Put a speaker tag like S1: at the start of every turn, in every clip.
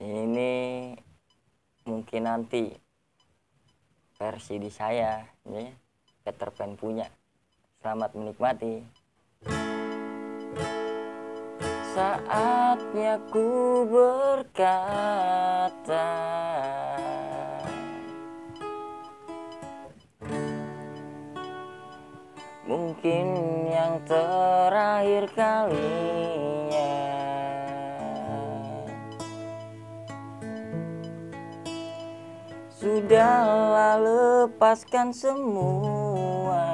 S1: Ini mungkin nanti versi di saya, ya, Peter Pan punya. Selamat menikmati. Saatnya ku berkata, mungkin yang terakhir kalinya. Sudahlah, lepaskan semua.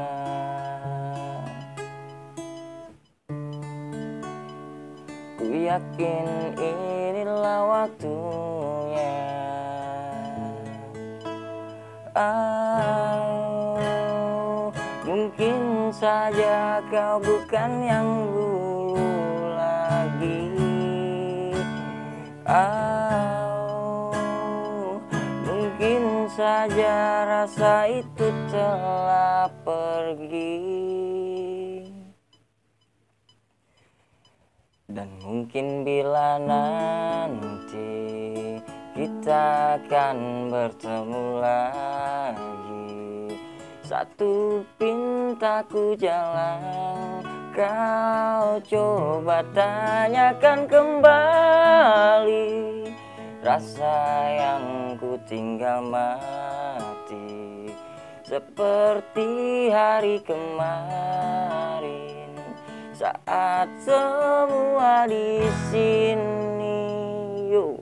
S1: Ku yakin inilah waktunya. Mungkin saja kau bukan yang dulu lagi. Mungkin saja rasa itu telah pergi. Dan mungkin bila nanti kita akan bertemu lagi, satu pintaku jalan, kau coba tanyakan kembali. Rasa yang ku tinggal mati seperti hari kemarin, saat semua di sini. Yo.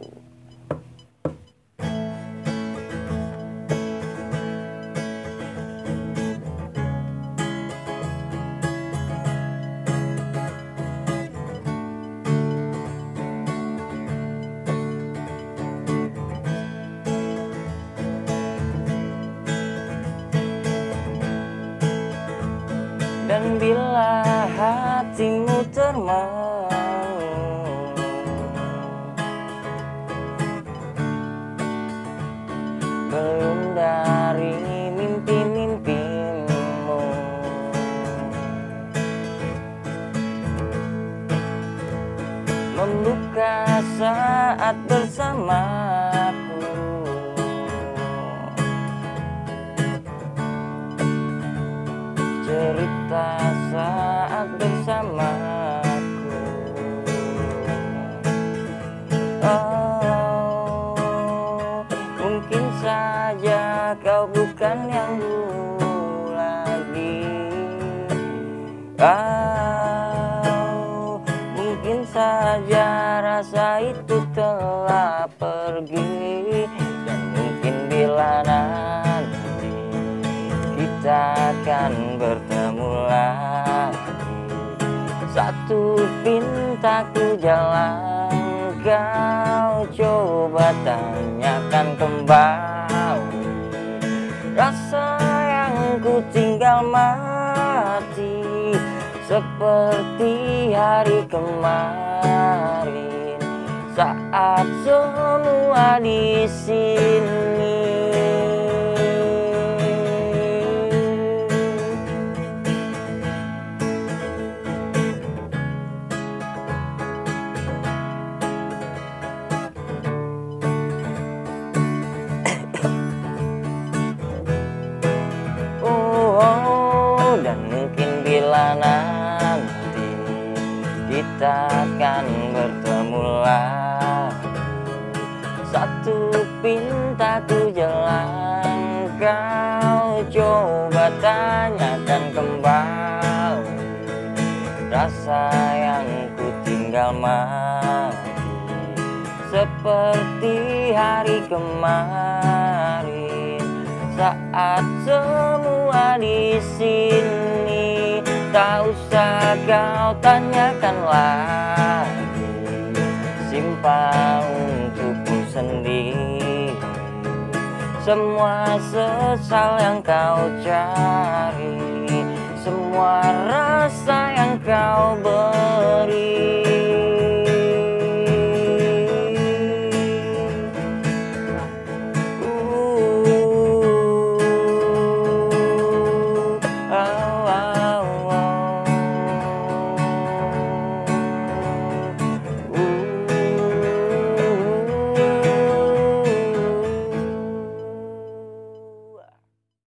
S1: Dan bila hatimu termenung, belum dari mimpi-mimpimu, membuka saat bersamaku, cerita saat bersamaku. Mungkin saja kau bukan yang dulu lagi. Mungkin saja rasa itu telah pergi. Dan mungkin bila nanti kita akan bertemu lagi, satu pintaku jalan, kau coba tanyakan kembali. Rasa yang ku tinggal mati seperti hari kemarin, saat semua di sini. Dan mungkin bila nanti kita akan bertemu lagi, satu pintaku jalan, kau coba tanyakan kembali. Rasa yang ku tinggal mati seperti hari kemarin, saat semua di sini. Tak usah kau tanyakan lagi, simpan untukku sendiri semua sesal yang kau cari, semua rasa yang kau beri.